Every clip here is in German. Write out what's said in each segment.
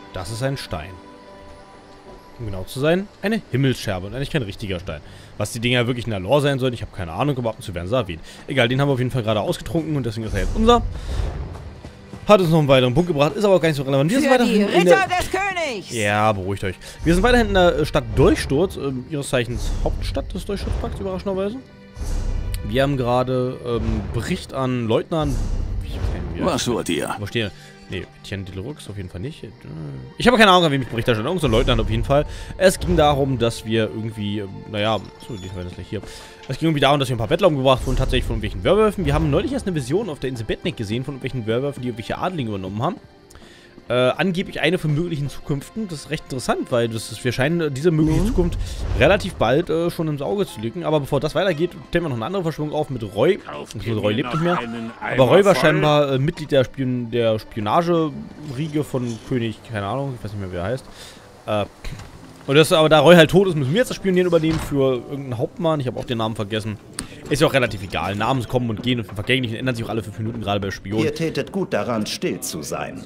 Das ist ein Stein. Um genau zu sein, eine Himmelsscherbe und eigentlich kein richtiger Stein. Was die Dinger wirklich in der Lore sein sollen, ich habe keine Ahnung, aber ab und zu werden sie erwähnt. Egal, den haben wir auf jeden Fall gerade ausgetrunken und deswegen ist er jetzt unser. Hat uns noch einen weiteren Punkt gebracht, ist aber auch gar nicht so relevant. Wir sind weiterhin Ritter des Königs! Ja, beruhigt euch. Wir sind weiterhin in der Stadt Durchsturz, ihres Zeichens Hauptstadt des Durchsturzpakts, überraschenderweise. Wir haben gerade Bericht an Leutnant. Was wollt ihr? Wo steht er? Nee, Etienne de Leroux auf jeden Fall nicht. Ich habe keine Ahnung, an wen ich Bericht erstelle. Irgend so ein Leutnant auf jeden Fall. Es ging darum, dass wir irgendwie, naja, so, die werden das gleich hier. Es ging irgendwie darum, dass wir ein paar Bettler umgebracht wurden, tatsächlich von irgendwelchen Werwölfen. Wir haben neulich erst eine Vision auf der Insel Bettneck gesehen, von irgendwelchen Werwölfen, die irgendwelche Adligen übernommen haben. Angeblich eine von möglichen Zukünften. Das ist recht interessant, weil wir scheinen diese mögliche Zukunft relativ bald schon ins Auge zu legen. Aber bevor das weitergeht, stellen wir noch eine andere Verschwörung auf mit Roy. Roy lebt nicht mehr. Aber Roy war scheinbar Mitglied der Spionageriege von König, keine Ahnung, ich weiß nicht mehr, wie er heißt. Aber da Roy halt tot ist, müssen wir jetzt das Spionieren übernehmen für irgendeinen Hauptmann. Ich habe auch den Namen vergessen. Ist ja auch relativ egal. Namen kommen und gehen und vergänglich und ändern sich auch alle 5 Minuten, gerade bei Spionen. Ihr tätet gut daran, still zu sein.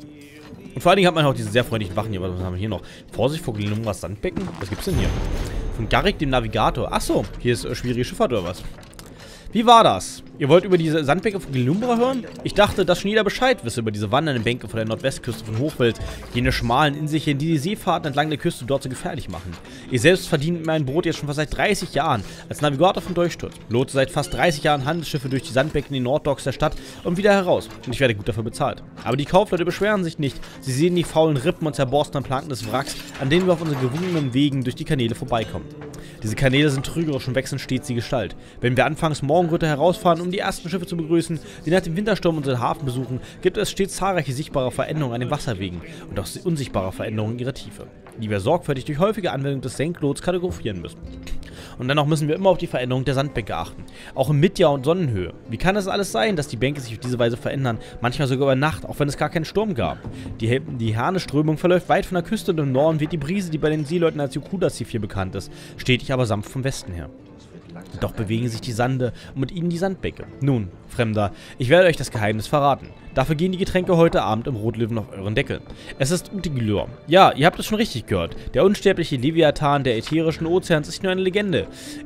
Und vor allen Dingen hat man auch diese sehr freundlichen Wachen hier. Was haben wir hier noch? Vorsicht vor Glenumbras Sandbecken? Was gibt's denn hier? Von Garrick, dem Navigator. Achso, hier ist schwierige Schifffahrt oder was? Wie war das? Ihr wollt über diese Sandbänke von Glenumbra hören? Ich dachte, dass schon jeder Bescheid wisse über diese wandernden Bänke von der Nordwestküste von Hochwelt, jene schmalen Inselchen, die die Seefahrten entlang der Küste dort so gefährlich machen. Ihr selbst verdient mein Brot jetzt schon fast seit 30 Jahren als Navigator von Durchsturz. Lotse seit fast 30 Jahren Handelsschiffe durch die Sandbänke in die Norddocks der Stadt und wieder heraus. Und ich werde gut dafür bezahlt. Aber die Kaufleute beschweren sich nicht. Sie sehen die faulen Rippen und zerborstenen Planken des Wracks, an denen wir auf unseren gewundenen Wegen durch die Kanäle vorbeikommen. Diese Kanäle sind trügerisch und wechseln stets die Gestalt. Wenn wir anfangs Morgenröte herausfahren, um die ersten Schiffe zu begrüßen, die nach dem Wintersturm unseren Hafen besuchen, gibt es stets zahlreiche sichtbare Veränderungen an den Wasserwegen und auch unsichtbare Veränderungen in ihrer Tiefe, die wir sorgfältig durch häufige Anwendung des Senklots kategorisieren müssen. Und dennoch müssen wir immer auf die Veränderung der Sandbänke achten, auch im Midjahr und Sonnenhöhe. Wie kann es alles sein, dass die Bänke sich auf diese Weise verändern, manchmal sogar über Nacht, auch wenn es gar keinen Sturm gab? Die Herne-Strömung verläuft weit von der Küste und im Norden weht die Brise, die bei den Seeleuten als Yokuda-Tief hier bekannt ist, stetig aber sanft vom Westen her. Doch bewegen sich die Sande und mit ihnen die Sandbänke. Nun, Fremder, ich werde euch das Geheimnis verraten. Dafür gehen die Getränke heute Abend im Rotlöwen auf euren Deckel. Es ist Utigilor. Ja, ihr habt es schon richtig gehört. Der unsterbliche Leviathan der ätherischen Ozeans ist nur eine Legende.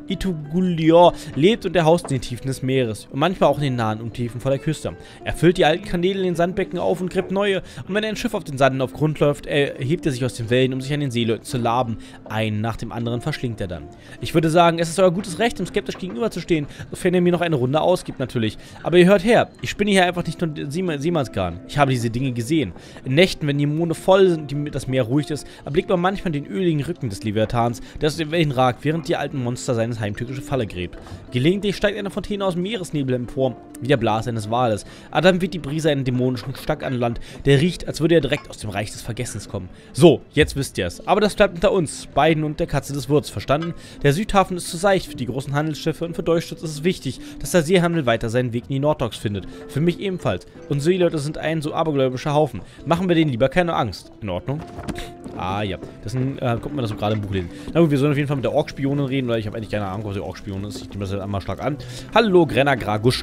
Utigilor lebt und er haust in den Tiefen des Meeres und manchmal auch in den nahen Untiefen vor der Küste. Er füllt die alten Kanäle in den Sandbecken auf und gräbt neue. Und wenn ein Schiff auf den Sanden auf Grund läuft, erhebt er sich aus den Wellen, um sich an den Seeleuten zu laben. Einen nach dem anderen verschlingt er dann. Ich würde sagen, es ist euer gutes Recht, ihm skeptisch gegenüberzustehen, sofern ihr mir noch eine Runde ausgibt, natürlich. Aber ihr hört her, ich spinne hier einfach nicht nur Seemannsgarn. Ich habe diese Dinge gesehen. In Nächten, wenn die Monde voll sind und das Meer ruhig ist, erblickt man manchmal den öligen Rücken des Leviathans, der aus den Wellen ragt, während die alten Monster seine heimtückische Falle gräbt. Gelegentlich steigt eine Fontäne aus dem Meeresnebel empor, wie der Blas eines Wales. Aber dann weht die Brise einen dämonischen Stack an Land, der riecht, als würde er direkt aus dem Reich des Vergessens kommen. So, jetzt wisst ihr es. Aber das bleibt unter uns, beiden und der Katze des Wirts, verstanden? Der Südhafen ist zu seicht für die großen Handelsschiffe und für Durchsturz ist es wichtig, dass der Seehandel weiter seinen Weg in die Norddocks findet. Für mich ebenfalls. Und Seeleute sind ein so abergläubischer Haufen. Machen wir denen lieber keine Angst. In Ordnung? Ah, ja. Das ist ein, guck mal, das so gerade im Buch lesen. Na gut, wir sollen auf jeden Fall mit der Ork-Spionin reden, weil ich habe eigentlich keine Ahnung, was die Ork-Spionin ist. Ich nehme das jetzt einmal stark an. Hallo, Grenna Gragusch.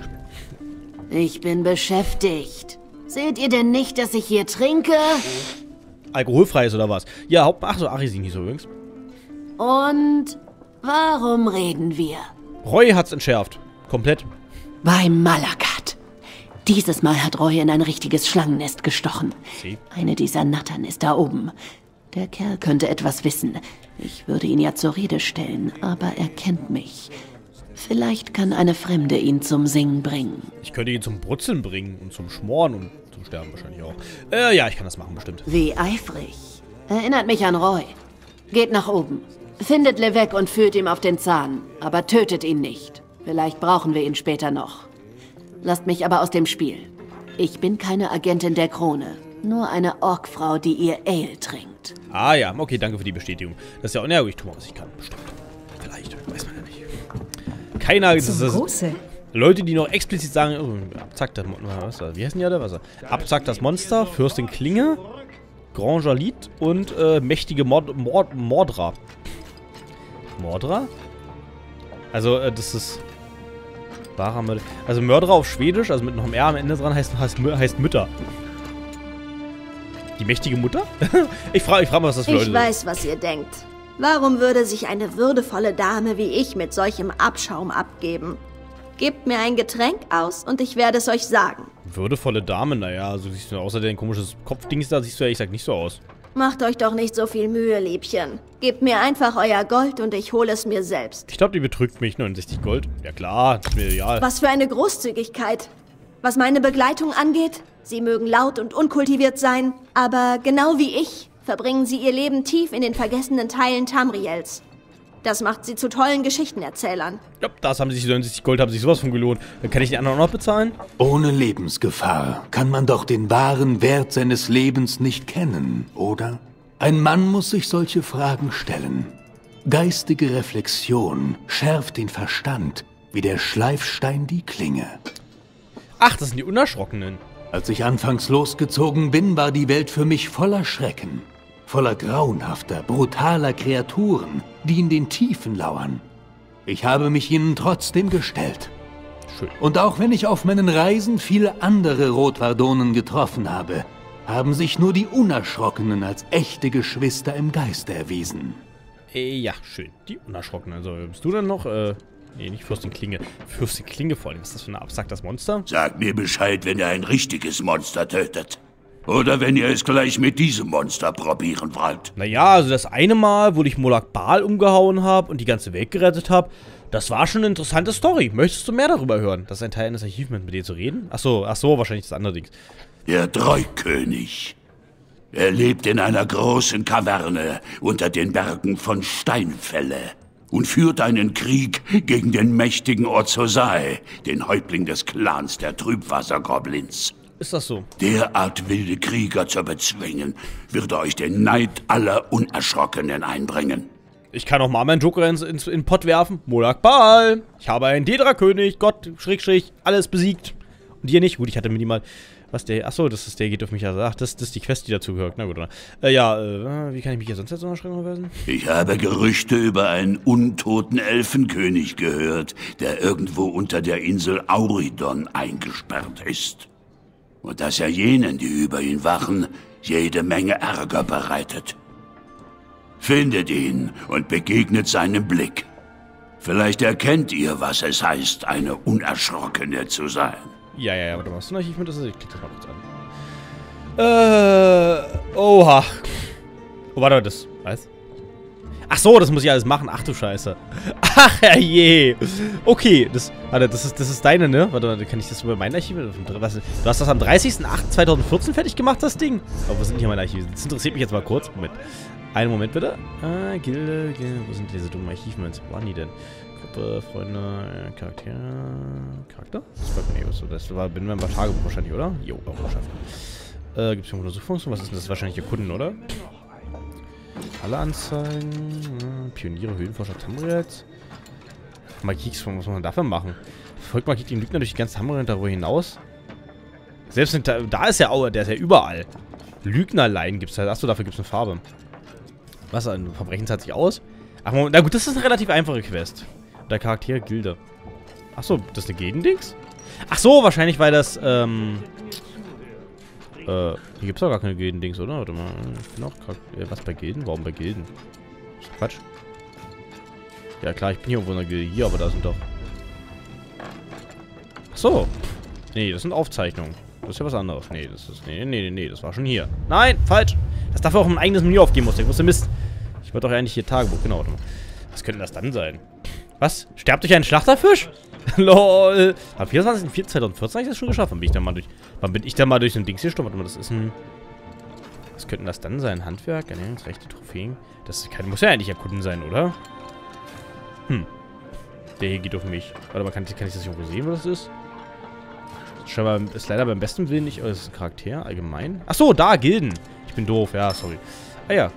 Ich bin beschäftigt. Seht ihr denn nicht, dass ich hier trinke? Alkoholfrei ist oder was? Ja, ach so, Arisin hieß übrigens. Und warum reden wir? Roy hat's entschärft. Komplett. Bei Malagat. Dieses Mal hat Roy in ein richtiges Schlangennest gestochen. Sie? Eine dieser Nattern ist da oben. Der Kerl könnte etwas wissen. Ich würde ihn ja zur Rede stellen, aber er kennt mich. Vielleicht kann eine Fremde ihn zum Singen bringen. Ich könnte ihn zum Brutzeln bringen und zum Schmoren und zum Sterben wahrscheinlich auch. Ja, ich kann das machen, bestimmt. Wie eifrig. Erinnert mich an Roy. Geht nach oben. Findet Levesque und führt ihm auf den Zahn. Aber tötet ihn nicht. Vielleicht brauchen wir ihn später noch. Lasst mich aber aus dem Spiel. Ich bin keine Agentin der Krone. Nur eine Orkfrau, die ihr Ale trinkt. Ah ja, okay, danke für die Bestätigung. Das ist ja auch, na, ich tue mal, was ich kann, bestimmt. Vielleicht, weiß man ja nicht. Keiner, das ist Leute, die noch explizit sagen, oh, abzackt das Monster, wie heißen die alle? Was? Abzackt das Monster, Fürstin Klinge, Grand Jalit und mächtige Mordra. Mordra? Also, das ist wahrer Mörder. Also Mörder auf Schwedisch, also mit noch einem R am Ende dran, heißt Mütter. Die mächtige Mutter? Ich frage mal, was das für Leute sind. Ich weiß, was ihr denkt. Warum würde sich eine würdevolle Dame wie ich mit solchem Abschaum abgeben? Gebt mir ein Getränk aus und ich werde es euch sagen. Würdevolle Dame, naja, also siehst du außer dein komisches Kopfdings da, siehst du ehrlich gesagt nicht so aus. Macht euch doch nicht so viel Mühe, Liebchen. Gebt mir einfach euer Gold und ich hole es mir selbst. Ich glaube, die betrügt mich. 69 Gold. Ja klar, ist mir egal. Was für eine Großzügigkeit. Was meine Begleitung angeht, sie mögen laut und unkultiviert sein, aber genau wie ich verbringen sie ihr Leben tief in den vergessenen Teilen Tamriels. Das macht sie zu tollen Geschichtenerzählern. Ja, das haben sich 69 Gold, haben sich sowas von gelohnt. Dann kann ich die anderen auch noch bezahlen? Ohne Lebensgefahr kann man doch den wahren Wert seines Lebens nicht kennen, oder? Ein Mann muss sich solche Fragen stellen. Geistige Reflexion schärft den Verstand, wie der Schleifstein die Klinge. Ach, das sind die Unerschrockenen. Als ich anfangs losgezogen bin, war die Welt für mich voller Schrecken. Voller grauenhafter, brutaler Kreaturen, die in den Tiefen lauern. Ich habe mich ihnen trotzdem gestellt. Schön. Und auch wenn ich auf meinen Reisen viele andere Rotwardonen getroffen habe, haben sich nur die Unerschrockenen als echte Geschwister im Geiste erwiesen. Ja, schön. Die Unerschrockenen. Also, bist du denn noch? Nee, nicht Fürstin Klinge. Fürstin Klinge vor allem. Was ist das für ein abstraktes Monster? Sagt mir Bescheid, wenn ihr ein richtiges Monster tötet. Oder wenn ihr es gleich mit diesem Monster probieren wollt. Naja, also das eine Mal, wo ich Molag Bal umgehauen habe und die ganze Welt gerettet habe, das war schon eine interessante Story. Möchtest du mehr darüber hören? Das ist ein Teil eines Achievements, mit dir zu reden? Ach so, wahrscheinlich das andere Ding. Der Treukönig. Er lebt in einer großen Kaverne unter den Bergen von Steinfelle und führt einen Krieg gegen den mächtigen Ozosai, den Häuptling des Clans der Trübwassergoblins. Ist das so? Derart wilde Krieger zu bezwingen, würde euch den Neid aller Unerschrockenen einbringen. Ich kann auch mal meinen Joker in den Pott werfen. Molag Bal. Ich habe einen Dedra-König, Gott, Schrägstrich, alles besiegt. Und hier nicht. Gut, ich hatte mir die mal... Was der... Achso, das ist der, geht auf mich. Also, ach, das ist die Quest, die dazugehört. Na gut, oder? Wie kann ich mich hier sonst jetzt noch schreiben? Ich habe Gerüchte über einen untoten Elfenkönig gehört, der irgendwo unter der Insel Auridon eingesperrt ist. Und dass er jenen, die über ihn wachen, jede Menge Ärger bereitet. Findet ihn und begegnet seinem Blick. Vielleicht erkennt ihr, was es heißt, eine Unerschrockene zu sein. Ja, warte mal. Was ist denn Achievement? Ich klick das mal kurz an. Oha. Oh, warte, das. Was? Ach so, das muss ich alles machen. Ach du Scheiße. Ach je. Okay, warte, das ist deine, ne? Warte, kann ich das über mein Archiv? Du hast das am 30.08.2014 fertig gemacht, das Ding? Oh, wo sind hier meine Archive? Das interessiert mich jetzt mal kurz. Moment. Einen Moment bitte. Gilde. Wo sind diese dummen Archivements? Wo waren die denn? Gruppe, Freunde, Charaktere. Charakter? Das war Binnenmember Tagebuch wahrscheinlich, oder? Jo, auch geschafft. Gibt es hier eine Suchfunktion? Was ist denn das? Wahrscheinlich Erkunden, oder? Alle Anzeigen. Pioniere, Höhlenforscher, Tamriels. Magix, was muss man dafür machen? Folgt Magix den Lügner durch die ganze Tamriel und darüber hinaus? Selbst da ist ja auch, der ist ja überall. Lügnerlein gibt es halt. Achso, dafür gibt es eine Farbe. Was? Ein Verbrechen zahlt sich aus? Ach, Moment, na gut, das ist eine relativ einfache Quest. Der Charaktere Gilde. Achso, das ist eine Gildendings? Ach so, wahrscheinlich, weil das, hier gibt es doch gar keine Gildendings, oder? Warte mal, ich bin auch was bei Gilden? Warum bei Gilden? Das ist Quatsch. Ja klar, ich bin hier irgendwo in der Gilde hier, aber da sind doch... Ach so. Nee, das sind Aufzeichnungen. Das ist ja was anderes. Nee, das ist... Nee, das war schon hier. Nein, falsch. Das darf auch ein eigenes Menü aufgeben muss. Ich wusste Mist. Ich wollte doch eigentlich hier Tagebuch, genau. Warte mal. Was könnte das dann sein? Was? Sterbt durch einen Schlachterfisch? LOL. Am 24.04.2014 habe ich das schon geschafft. Wann bin ich da mal durch so ein Dings hier gestorben? Warte mal, das ist ein... Was könnte das dann sein? Handwerk? Ernährungsrechte, Trophäen? Das muss ja eigentlich erkunden sein, oder? Der hier geht auf mich. Warte mal, kann ich das irgendwo sehen, was das ist? Scheinbar ist leider beim besten Willen nicht... Oh, das ist ein Charakter, allgemein. Achso, da, Gilden. Ich bin doof, ja, sorry. Ah ja.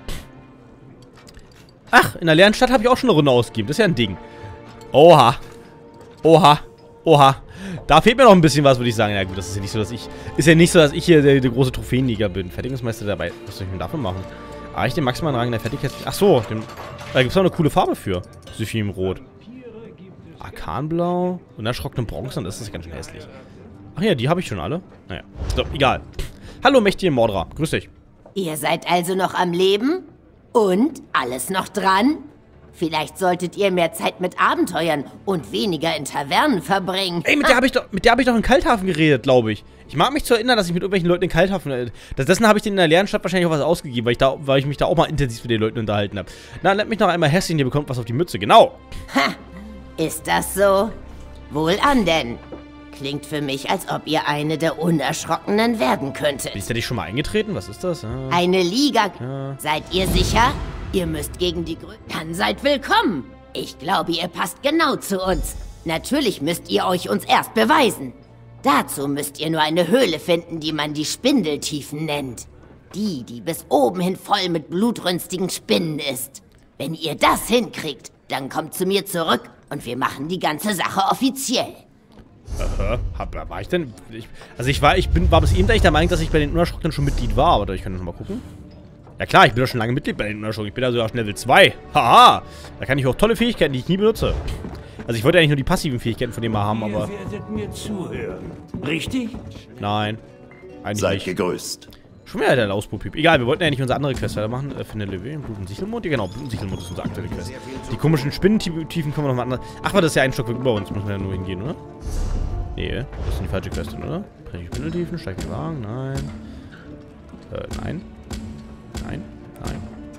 Ach, in der leeren Stadt habe ich auch schon eine Runde ausgegeben. Das ist ja ein Ding. Oha. Oha. Oha. Da fehlt mir noch ein bisschen was, würde ich sagen. Ja gut, das ist ja nicht so, dass ich... Ist ja nicht so, dass ich hier der große Trophäenliga bin. Fertigungsmeister dabei. Was soll ich denn dafür machen? Ah, ich den maximalen Rang der Fertigkeit... Ach so, da gibt es auch eine coole Farbe für. Syphim Rot. Arkanblau. Unerschrockene Bronze. Das ist ganz schön hässlich. Ach ja, die habe ich schon alle. Naja. So, egal. Hallo, mächtige Mordra. Grüß dich. Ihr seid also noch am Leben? Und? Alles noch dran? Vielleicht solltet ihr mehr Zeit mit Abenteuern und weniger in Tavernen verbringen. Ey, mit der hab ich doch in Kalthafen geredet, glaube ich. Ich mag mich zu erinnern, dass ich mit irgendwelchen Leuten in Kalthafen... Dessen habe ich denen in der Lernstadt wahrscheinlich auch was ausgegeben, weil ich mich da auch mal intensiv mit den Leuten unterhalten habe. Na, nennt mich noch einmal hässlich, ihr bekommt was auf die Mütze. Genau. Ha! Ist das so? Wohlan denn. Klingt für mich, als ob ihr eine der Unerschrockenen werden könntet. Ist der dich schon mal eingetreten? Was ist das? Ja. Eine Liga. Ja. Seid ihr sicher? Ihr müsst gegen die Dann seid willkommen. Ich glaube, ihr passt genau zu uns. Natürlich müsst ihr euch uns erst beweisen. Dazu müsst ihr nur eine Höhle finden, die man die Spindeltiefen nennt. Die bis oben hin voll mit blutrünstigen Spinnen ist. Wenn ihr das hinkriegt, dann kommt zu mir zurück und wir machen die ganze Sache offiziell. War ich denn? War bis eben eigentlich der Meinung, dass ich bei den Unerschrockenen schon Mitglied war, aber ich kann noch mal gucken. Ja klar, ich bin doch schon lange Mitglied bei den Unerschrockenen. Ich bin also auf Level 2. Haha! Da kann ich auch tolle Fähigkeiten, die ich nie benutze. Also ich wollte eigentlich nur die passiven Fähigkeiten von dem mal haben, aber... Ihr werdet mir zuhören. Richtig? Nein. Eigentlich Seid nicht. gegrüßt. Schon wieder der Lausbub-Typ. Egal, wir wollten ja nicht unsere andere Quest weitermachen. Finde Levé, Blut- und Sichelmond. Ja genau, Blut- und Sichelmond ist unsere aktuelle Quest. Die komischen Spinnentiefen können wir noch mal anders... Ach, aber das ist ja ein Stockwerk über uns. Müssen wir ja nur hingehen, oder? Nee, das ist die falsche Quest, oder? Brech die Spinnentiefen, steig den Wagen, nein. Nein. Nein. Nein.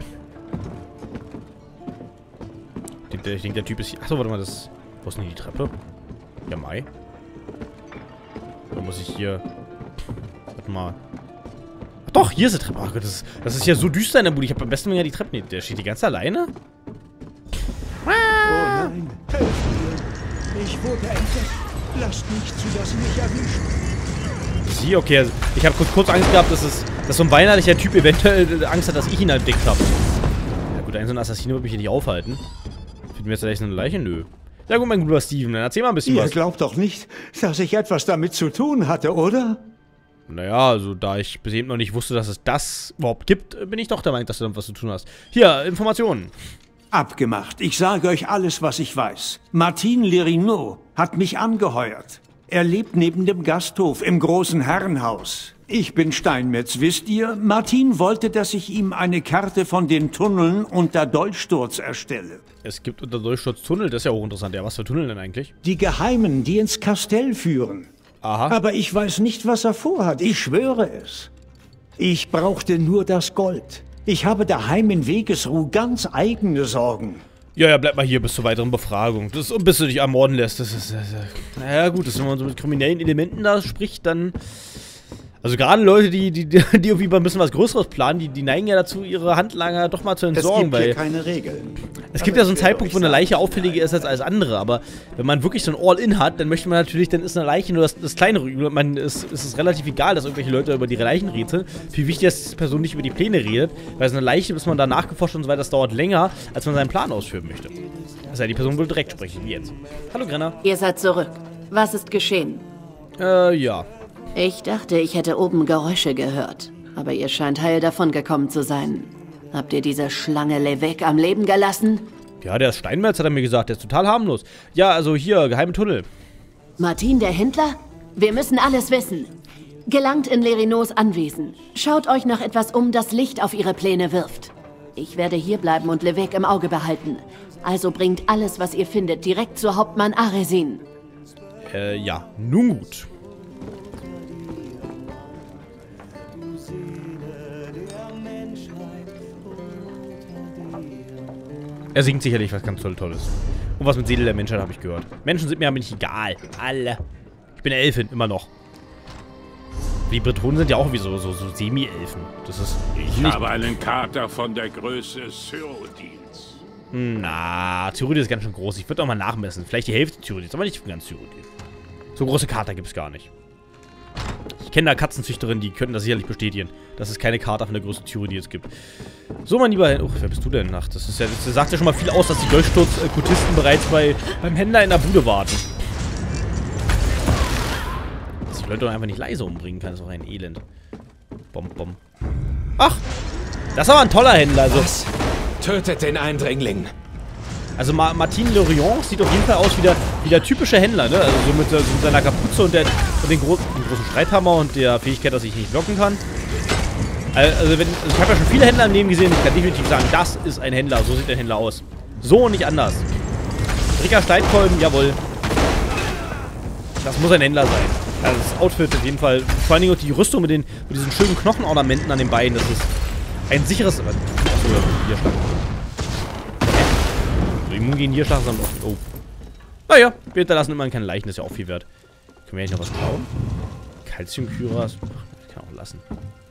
Ich denke, der Typ ist hier... Achso, warte mal, das... Wo ist denn hier die Treppe? Ja, Mai. Oder muss ich hier... Warte mal. Ach doch, hier ist die Treppe. Ach Gott, das ist ja so düster in der Bude. Ich habe am besten ja die Treppe... Nee, der steht die ganze alleine? Oh nein, helft mir. Ich wurde entdeckt. Lasst nicht zu, dass sie mich erwischen. Sie, okay. Also ich habe kurz Angst gehabt, dass so ein weinerlicher Typ eventuell Angst hat, dass ich ihn entdeckt habe. Ja gut, so ein Assassine wird mich hier nicht aufhalten. Finden wir jetzt gleich eine Leiche? Nö. Ja gut, mein guter Steven, dann erzähl mal ein bisschen Ihr was. glaubt doch nicht, dass ich etwas damit zu tun hatte, oder? Naja, also da ich bis eben noch nicht wusste, dass es das überhaupt gibt, bin ich doch der Meinung, dass du damit was zu tun hast. Hier, Informationen. Abgemacht. Ich sage euch alles, was ich weiß. Martin Lerino hat mich angeheuert. Er lebt neben dem Gasthof im großen Herrenhaus. Ich bin Steinmetz, wisst ihr? Martin wollte, dass ich ihm eine Karte von den Tunneln unter Dolchsturz erstelle. Es gibt unter Dolchsturz Tunnel, das ist ja auch interessant. Ja, was für Tunnel denn eigentlich? Die geheimen, die ins Kastell führen. Aha. Aber ich weiß nicht, was er vorhat. Ich schwöre es. Ich brauchte nur das Gold. Ich habe daheim in Wegesruh ganz eigene Sorgen. Ja, bleib mal hier bis zur weiteren Befragung. Das ist, bis du dich ermorden lässt. Das ist, naja, gut, wenn man so mit kriminellen Elementen da spricht, dann... Also gerade Leute, die irgendwie mal ein bisschen was Größeres planen, die neigen ja dazu, ihre Handlanger doch mal zu entsorgen, Es gibt hier weil... keine Regeln. Es gibt ja so einen Zeitpunkt, wo eine Leiche auffälliger ist als alles andere, aber wenn man wirklich so ein All-In hat, dann möchte man natürlich, dann ist eine Leiche nur das kleinere Übel. Es ist relativ egal, dass irgendwelche Leute über die Leichen rätseln. Viel wichtiger ist, dass die Person nicht über die Pläne redet, weil so eine Leiche, bis man da nachgeforscht und so weiter, das dauert länger, als man seinen Plan ausführen möchte. Das heißt, die Person will direkt sprechen, wie jetzt. Hallo, Grenner. Ihr seid zurück. Was ist geschehen? Ja. Ich dachte, ich hätte oben Geräusche gehört. Aber ihr scheint heil davon gekommen zu sein. Habt ihr diese Schlange Levesque am Leben gelassen? Ja, der ist Steinmetz, hat er mir gesagt. Der ist total harmlos. Ja, also hier, geheime Tunnel. Martin, der Händler? Wir müssen alles wissen. Gelangt in Lerinos Anwesen. Schaut euch nach etwas um, das Licht auf ihre Pläne wirft. Ich werde hierbleiben und Levesque im Auge behalten. Also bringt alles, was ihr findet, direkt zu Hauptmann Aresin. Ja, nun gut. Er singt sicherlich was ganz Tolles. Und was mit Seele der Menschheit habe ich gehört. Menschen sind mir aber nicht egal. Alle. Ich bin Elfin, immer noch. Die Bretonen sind ja auch wie so Semi-Elfen. Das ist... Ich habe einen Kater von der Größe Cyrodiils. Na, Cyrodiil ist ganz schön groß. Ich würde auch mal nachmessen. Vielleicht die Hälfte Cyrodiils, aber nicht ganz Cyrodiil. So große Kater gibt es gar nicht. Ich kenne da Katzenzüchterinnen, die können das sicherlich bestätigen, dass es keine Kater von der Größe Cyrodiils gibt. So, mein lieber... Oh, wer bist du denn? Ach, das sagt ja schon mal viel aus, dass die Dolchsturz-Kultisten bereits beim Händler in der Bude warten. Dass die Leute doch einfach nicht leise umbringen kann, ist auch ein Elend. Bom, bom. Ach! Das ist aber ein toller Händler, also... Was? Tötet den Eindringling! Also Martin Lorion sieht auf jeden Fall aus wie der typische Händler, ne? Also so mit seiner Kapuze und dem großen Streithammer und der Fähigkeit, dass ich nicht blocken kann. Also ich habe ja schon viele Händler im Leben gesehen. Ich kann definitiv sagen, das ist ein Händler. So sieht ein Händler aus. So und nicht anders. Ricker Steinkolben, jawohl. Das muss ein Händler sein. Also das Outfit auf jeden Fall. Vor allen Dingen auch die Rüstung mit diesen schönen Knochenornamenten an den Beinen. Das ist ein sicheres... Achso, Nierschlag. So, immun gegen Nierschlag, sondern auch... Oh. Naja, wir hinterlassen immerhin keine Leichen. Das ist ja auch viel wert. Können wir eigentlich noch was klauen? Calcium-Kyras. Ach, kann auch lassen.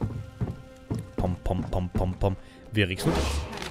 Pom. Wir riechsen uns.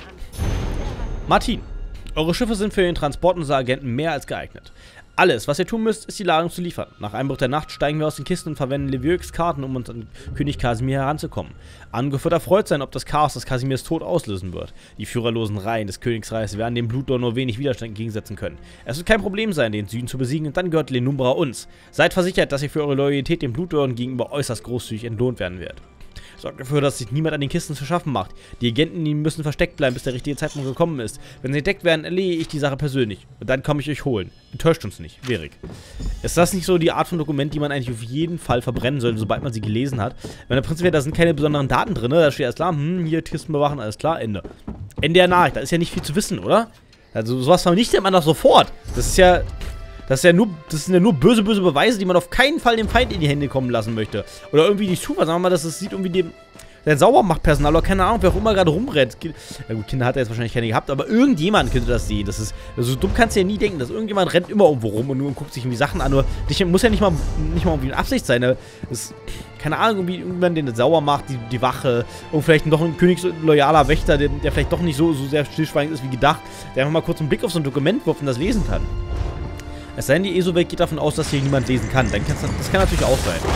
Martin. Eure Schiffe sind für den Transport unserer Agenten mehr als geeignet. Alles, was ihr tun müsst, ist die Ladung zu liefern. Nach Einbruch der Nacht steigen wir aus den Kisten und verwenden Levieux Karten, um uns an König Kasimir heranzukommen. Angriff wird erfreut sein, ob das Chaos des Kasimirs Tod auslösen wird. Die führerlosen Reihen des Königsreichs werden dem Blutdorn nur wenig Widerstand entgegensetzen können. Es wird kein Problem sein, den Süden zu besiegen, und dann gehört Lenumbra uns. Seid versichert, dass ihr für eure Loyalität dem Blutdorn gegenüber äußerst großzügig entlohnt werden wird. Sorgt dafür, dass sich niemand an den Kisten zu schaffen macht. Die Agenten müssen versteckt bleiben, bis der richtige Zeitpunkt gekommen ist. Wenn sie entdeckt werden, erledige ich die Sache persönlich. Und dann komme ich euch holen. Enttäuscht uns nicht, Verik. Ist das nicht so die Art von Dokument, die man eigentlich auf jeden Fall verbrennen sollte, sobald man sie gelesen hat? Wenn prinzipiell, da sind keine besonderen Daten drin, da steht alles klar, hier Kisten bewachen, alles klar, Ende. Ende der Nachricht, da ist ja nicht viel zu wissen, oder? Also sowas vernichtet man doch sofort. Das sind ja nur böse Beweise, die man auf keinen Fall dem Feind in die Hände kommen lassen möchte. Oder irgendwie nicht Zufall, sagen wir mal, dass es sieht irgendwie der Saubermachtpersonal oder keine Ahnung, wer auch immer gerade rumrennt. Ja gut, Kinder hat er jetzt wahrscheinlich keine gehabt, aber irgendjemand könnte das sehen. Das ist, so dumm kannst du ja nie denken, dass irgendjemand rennt immer irgendwo rum und guckt sich irgendwie Sachen an. Nur, muss ja nicht mal irgendwie eine Absicht sein. Ne? Das, keine Ahnung, irgendwie irgendwann den sauber macht, die Wache, und vielleicht noch ein königsloyaler Wächter, der vielleicht doch nicht so sehr stillschweigend ist wie gedacht, der einfach mal kurz einen Blick auf so ein Dokument wirft und das lesen kann. Es sei denn, die ESO-Welt geht davon aus, dass hier niemand lesen kann. Das kann natürlich auch sein.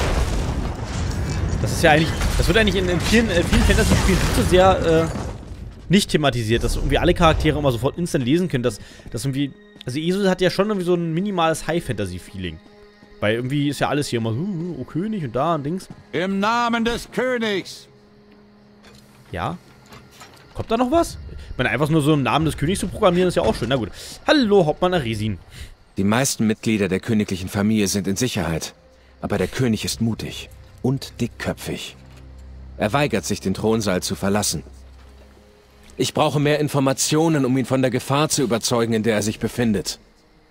Das ist ja eigentlich, das wird eigentlich in vielen Fantasy-Spielen viel zu sehr nicht thematisiert, dass irgendwie alle Charaktere immer sofort instant lesen können. Das irgendwie, also ESO hat ja schon irgendwie so ein minimales High-Fantasy-Feeling. Weil irgendwie ist ja alles hier immer so, oh König und da und Dings. Im Namen des Königs! Ja? Kommt da noch was? Ich meine, einfach nur so im Namen des Königs zu programmieren, ist ja auch schön. Na gut. Hallo, Hauptmann Aresin. Die meisten Mitglieder der königlichen Familie sind in Sicherheit. Aber der König ist mutig und dickköpfig. Er weigert sich, den Thronsaal zu verlassen. Ich brauche mehr Informationen, um ihn von der Gefahr zu überzeugen, in der er sich befindet.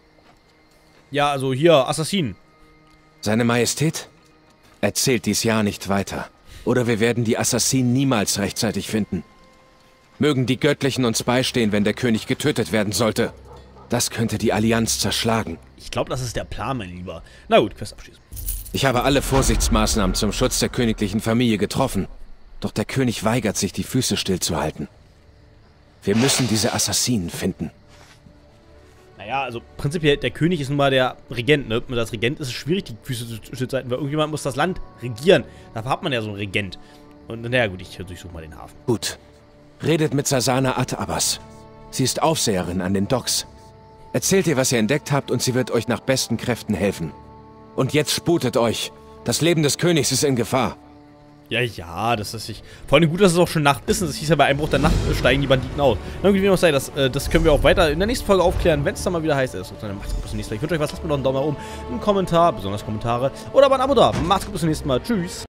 Ja, also hier, Assassin. Seine Majestät? Erzählt dies ja nicht weiter. Oder wir werden die Assassinen niemals rechtzeitig finden. Mögen die Göttlichen uns beistehen, wenn der König getötet werden sollte. Das könnte die Allianz zerschlagen. Ich glaube, das ist der Plan, mein Lieber. Na gut, Quest abschließen. Ich habe alle Vorsichtsmaßnahmen zum Schutz der königlichen Familie getroffen. Doch der König weigert sich, die Füße stillzuhalten. Wir müssen diese Assassinen finden. Naja, also prinzipiell, der König ist nun mal der Regent, ne? Und als Regent ist es schwierig, die Füße stillzuhalten, weil irgendjemand muss das Land regieren. Dafür hat man ja so einen Regent. Und naja gut, ich durchsuche mal den Hafen. Gut. Redet mit Sasana At-Abbas. Sie ist Aufseherin an den Docks. Erzählt ihr, was ihr entdeckt habt, und sie wird euch nach besten Kräften helfen. Und jetzt sputet euch. Das Leben des Königs ist in Gefahr. Ja, das ist nicht... Vor allem gut, dass es auch schon Nacht ist. Das hieß ja, bei Einbruch der Nacht steigen die Banditen aus. Na gut, wie noch sei, das können wir auch weiter in der nächsten Folge aufklären, wenn es dann mal wieder heiß ist. Und dann macht's gut, bis zum nächsten Mal. Ich wünsche euch was, lasst mir doch einen Daumen nach oben, einen Kommentar, besonders Kommentare, oder aber ein Abo da. Macht's gut, bis zum nächsten Mal. Tschüss.